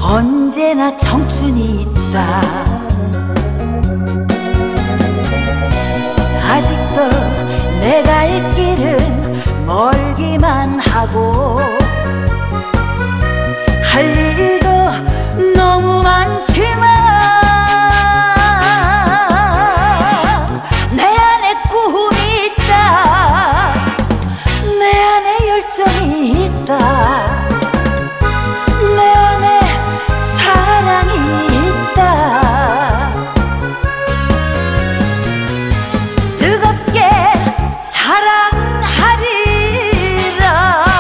언제나 청춘이 있다. 아직도 내 갈 길은 멀기만 하고 할 일도 너무 많지만 내 안에 꿈이 있다. 내 안에 열정이 있다. 내 안에 사랑이 있다. 뜨겁게 사랑하리라.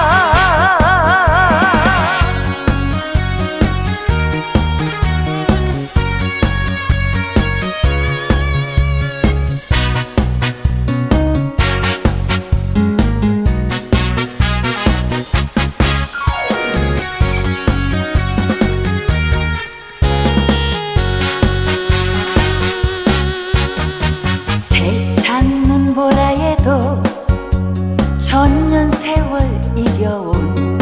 보라에도 천년 세월 이겨온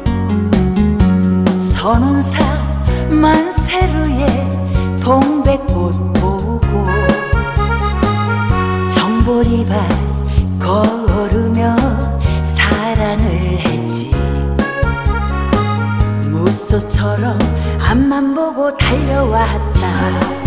선운사 만세루에 동백꽃 보고 정보리발 걸으며 사랑을 했지. 무소처럼 앞만 보고 달려왔다.